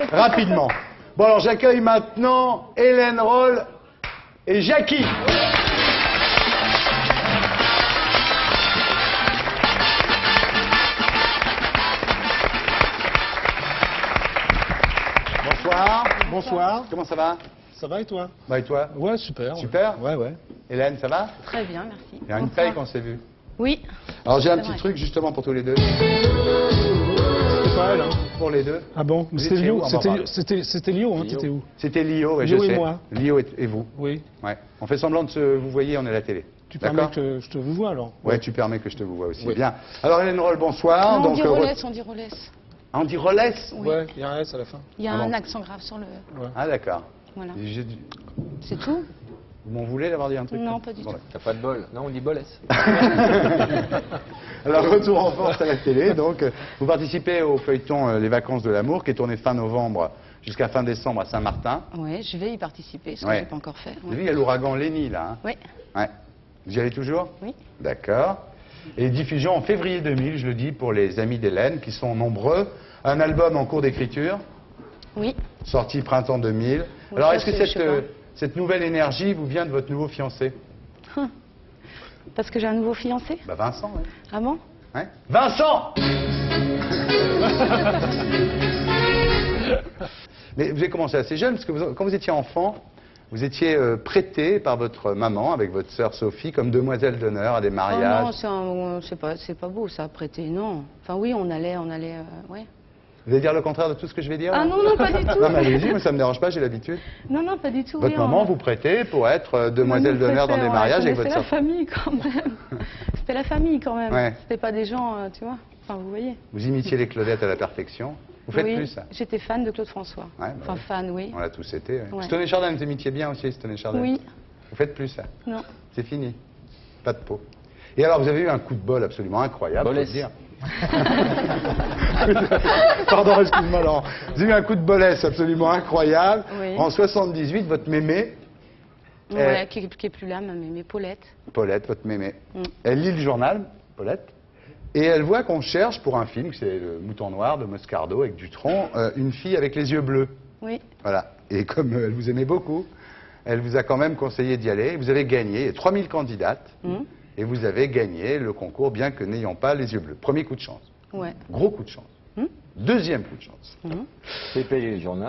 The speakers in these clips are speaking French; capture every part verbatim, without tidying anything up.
rapidement. Bon, alors j'accueille maintenant Hélène Roll et Jackie. Bonsoir. Bonsoir. Comment ça va? Ça va et toi? Bah et toi? Ouais, super. Super? Ouais, ouais. Hélène, ça va? Très bien, merci. Il y a une paye qu'on s'est vu. Oui. Alors j'ai un C'est petit vrai. truc justement pour tous les deux. C'est pas elle, hein? Pour les deux. Ah bon? Vous C'était étiez où Lio, en c'était Bavarois? c'était c'était Lio, hein? T'étais où? C'était Lio, ouais, Lio je et sais. moi. Lio et, et vous. Oui. Ouais. On fait semblant de se vous voyez, on est à la télé. Tu permets D'accord? que je te vous vois alors? Ouais, tu permets que je te vous vois aussi. Oui. Bien. Alors Hélène Roll, bonsoir. Non, on dit euh, Rolès, on dit Rolès. Ah, on dit Rolès? Oui. Ouais, il y a un S à la fin. Il y a Ah un bon. accent grave sur le... Ah d'accord. Voilà. J'ai dû- C'est tout? Vous m'en voulez d'avoir dit un truc? Non, pas du tout. T'as pas de bol. Non, on dit bolès. Alors retour en force à la télé. Donc euh, vous participez au feuilleton euh, Les Vacances de l'amour qui est tourné fin novembre jusqu'à fin décembre à Saint-Martin. Oui, je vais y participer, ce que Ouais. j'ai pas encore fait. Vous ouais. avez vu, il y a l'ouragan Lenny là. Hein? Oui, Ouais. Vous y allez toujours? oui. D'accord. Et diffusion en février deux mille, je le dis pour les amis d'Hélène qui sont nombreux. Un album en cours d'écriture, Oui. sorti printemps deux mille. Oui, Alors ça, est-ce que c'est- cette, je sais euh, pas. cette nouvelle énergie vous vient de votre nouveau fiancé? Parce que j'ai un nouveau fiancé? Bah Vincent, ouais. Ah bon? Hein? Vincent. Mais vous avez commencé assez jeune, parce que vous- quand vous étiez enfant, vous étiez euh, prêté par votre maman, avec votre sœur Sophie, comme demoiselle d'honneur à des Oh mariages. non, c'est un- c'est pas, c'est pas beau ça, prêter, non. Enfin oui, on allait, on allait, euh, ouais. Vous allez dire le contraire de tout ce que je vais dire? Ah là non, non, pas du tout. Non, mais allez-y, moi ça me dérange pas, j'ai l'habitude. Non, non, pas du tout. Votre oui, maman on- vous prêtait pour être euh, on demoiselle nous d'honneur dans préfère, des ouais, mariages avec mais votre C'est la sœur. famille quand même. C'était la famille quand même. Ouais. C'était pas des gens, euh, tu vois. Enfin, vous voyez. Vous imitiez les Claudettes à la perfection. Vous faites oui, plus ça? J'étais fan de Claude François. Ouais, bah enfin, ouais. fan, oui. On l'a tous été. Ouais. Ouais. Stoney Chardin, vous imitiez bien aussi, Stoney Chardin. Oui. Vous faites plus ça? Non. C'est fini. Pas de peau. Et alors, vous avez eu un coup de bol absolument incroyable, faut Bolès. le dire. Pardon, excuse-moi, Laurent. Vous avez eu un coup de bolès absolument incroyable. Oui. En soixante-dix-huit, votre mémé, Ouais, Euh, qui, qui est plus là, mais, mais Paulette. Paulette, votre mémé, Mm. elle lit le journal, Paulette, et elle voit qu'on cherche pour un film, c'est Le Mouton Noir de Moscardo avec Dutronc, euh, une fille avec les yeux bleus. Oui. Voilà. Et comme euh, elle vous aimait beaucoup, elle vous a quand même conseillé d'y aller. Vous avez gagné. Il y a trois mille candidates. Mm. Et vous avez gagné le concours, bien que n'ayant pas les yeux bleus. Premier coup de chance. Ouais. Gros coup de chance. Mm. Deuxième coup de chance. Mm. J'ai payé le journal.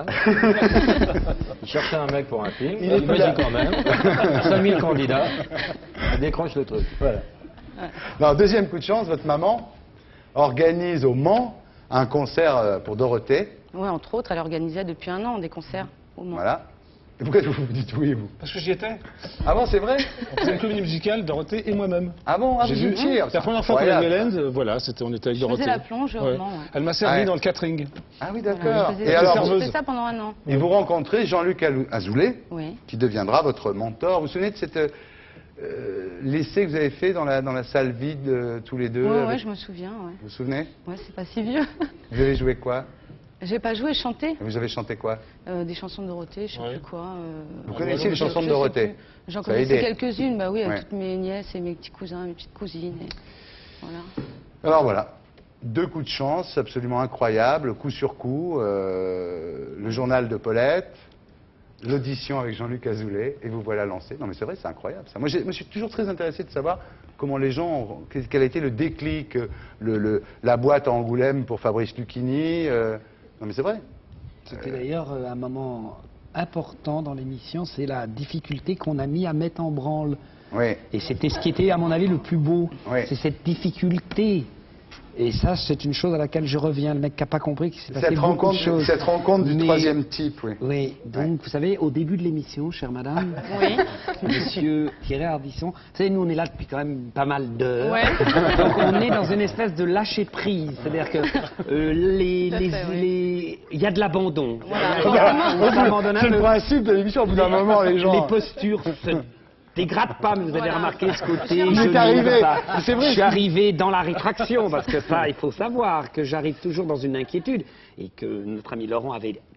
Il cherchait un mec pour un film. Il est Il plus me là. dit quand même. cinq mille candidats. Elle décroche le truc. Voilà. Non, deuxième coup de chance, votre maman organise au Mans un concert euh, pour Dorothée. Ouais, entre autres, elle organisait depuis un an des concerts au Mans. Voilà. Et pourquoi vous vous dites oui, vous? Parce que j'y étais. Ah bon, c'est vrai? On faisait une comédie musicale, Dorothée et moi-même. Ah bon, ah, J'ai vous vu. étiez, C'est la première fois qu'on incroyable. avait Hélène, euh, voilà, c'était, on était avec Je faisais Dorothée. la plonge au Mans, ouais. Elle m'a servi Ouais. dans le catering. Ah oui, Voilà, d'accord. je faisais- Et j'ai alors, serveuse. fait ça pendant un an. et vous rencontrez Jean-Luc Alou- Azoulay, Oui. qui deviendra votre mentor. Vous vous souvenez de cette euh, euh, l'essai que vous avez fait dans la, dans la salle vide, euh, tous les deux Ouais, avec- ouais, je me souviens, ouais. Vous vous souvenez? Ouais, c'est pas si vieux. Vous avez joué quoi? J'ai pas joué, chanté. Vous avez chanté quoi? Euh, des chansons de Dorothée, je sais Ouais. plus quoi. euh, Vous Ah, connaissiez ouais, les je- chansons je de sais Dorothée? plus. J'en Ça a connaissais aidé. quelques-unes, bah oui, avec Ouais. toutes mes nièces et mes petits cousins, mes petites cousines. et Voilà. Alors voilà, deux coups de chance absolument incroyables, coup sur coup, euh, le journal de Paulette, l'audition avec Jean-Luc Azoulay, et vous voilà lancé. Non mais c'est vrai, c'est incroyable ça. Moi, j'ai- moi, je suis toujours très intéressé de savoir comment les gens, ont- quel quel a été le déclic, euh, le, le- la boîte à Angoulême pour Fabrice Lucchini. euh, Non mais c'est vrai. C'était d'ailleurs euh, un moment important dans l'émission, c'est la difficulté qu'on a mis à mettre en branle. Oui. Et c'était ce qui était, à mon avis, le plus beau. Oui. C'est cette difficulté. Et ça, c'est une chose à laquelle je reviens. Le mec qui n'a pas compris qu'il s'est passé Cette beaucoup rencontre, de choses. cette rencontre du Mais- troisième type, oui. Oui, donc Ouais. vous savez, au début de l'émission, chère madame, Oui. monsieur Thierry Ardisson, vous savez, nous on est là depuis quand même pas mal d'heures. Ouais. Donc on est dans une espèce de lâcher prise. C'est-à-dire que euh, les, Tout à les, fait, oui. les- il y a de l'abandon. Voilà. On s'abandonne un C'est le peu. principe de l'émission, au bout d'un moment, les gens... Les postures se dégradent pas, mais vous avez Voilà. remarqué ce côté. Il est joli, arrivé. ça. C'est vrai. Je suis arrivé dans la rétraction, parce que ça, il faut savoir que j'arrive toujours dans une inquiétude et que notre ami Laurent avait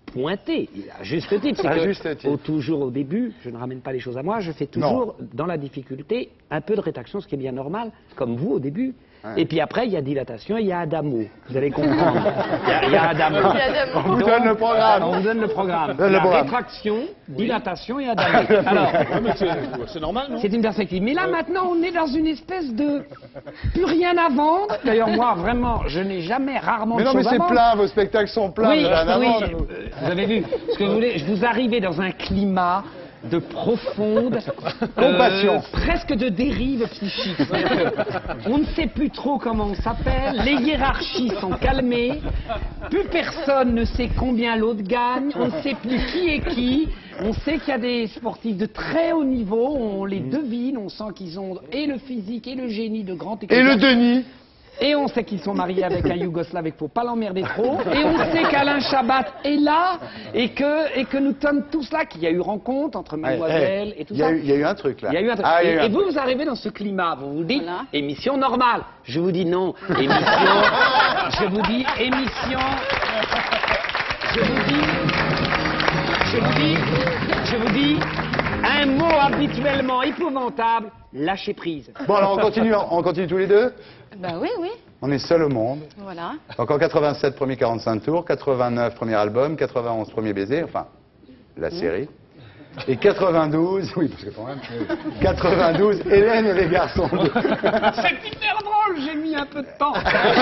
pointé, à juste titre. C'est À que, juste titre. au- toujours au début, je ne ramène pas les choses à moi, je fais toujours, dans la difficulté, un peu de rétraction, ce qui est bien normal, comme vous au début. Ouais. Et puis après, il y a dilatation et il y a Adamo. Vous allez comprendre. Il y a, il y a Adamo. Il y a Adamo. On vous donne le programme. On vous donne le programme. Donne le la programme. rétraction, dilatation et Adamo. Alors, Ouais, mais c'est c'est normal, non? c'est une perspective. Mais là, maintenant, on est dans une espèce de plus rien à vendre. D'ailleurs, moi, vraiment, je n'ai jamais, rarement Mais de non, mais choses à c'est vendre. plein, vos spectacles sont pleins. Oui, vous avez rien à oui, vendre, vous. euh, vous avez vu. Ce que vous voulez, je vous arrivez dans un climat de profonde Compassion. euh, presque de dérive psychique. C'est-à-dire que on ne sait plus trop comment on s'appelle, les hiérarchies sont calmées, plus personne ne sait combien l'autre gagne, on ne sait plus qui est qui. On sait qu'il y a des sportifs de très haut niveau, on les devine, on sent qu'ils ont et le physique et le génie de grand Et le Denis. et on sait qu'ils sont mariés avec un Yougoslave et qu'il ne faut pas l'emmerder trop. Et on sait qu'Alain Chabat est là et que, et que nous sommes tous là, qu'il y a eu rencontre entre Mademoiselle et tout Il y, a ça. eu- il y a eu un truc là. Il y a eu un truc. Ah, il y a eu et, un et truc. vous, vous arrivez dans ce climat, vous vous dites Voilà. émission normale. Je vous dis non, émission. Je vous dis émission. Je vous dis. Je vous dis. Je vous dis un mot habituellement épouvantable, lâcher prise. Bon, alors on continue, on continue tous les deux. Bah oui, oui, On est seul au monde. voilà. Donc en quatre-vingt-sept, premier quarante-cinq tours, quatre-vingt-neuf, premier album, quatre-vingt-onze, premier baiser, enfin, la série. Et quatre-vingt-douze, oui, parce que quand même, quatre-vingt-douze, Hélène et les garçons. C'est hyper drôle, j'ai mis un peu de temps.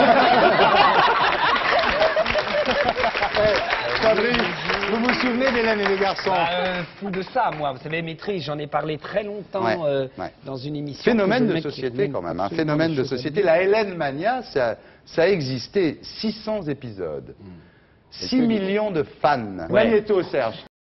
Fabrice, vous vous souvenez d'Hélène et les garçons? Euh, fou de ça, moi. Vous savez, maîtrise, j'en ai parlé très longtemps Ouais, euh, ouais. dans une émission. Phénomène que je de mets- société oui, quand même, un absolument phénomène des de choses à société. dire. La Hélène Mania, ça, ça a existé, six cents épisodes, six millions de fans. Ouais. Magnéto, Serge.